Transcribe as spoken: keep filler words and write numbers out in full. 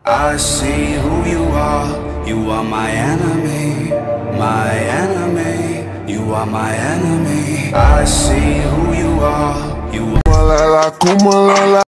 I see who you are. You are my enemy, my enemy. You are my enemy. I see who you are. You are